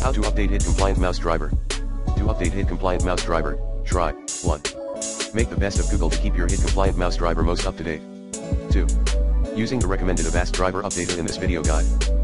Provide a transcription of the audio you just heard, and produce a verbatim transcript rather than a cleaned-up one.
How to update H I D-compliant mouse driver. To update H I D-compliant mouse driver, try, one. Make the best of Google to keep your H I D-compliant mouse driver most up to date. two. Using the recommended Avast driver updated in this video guide.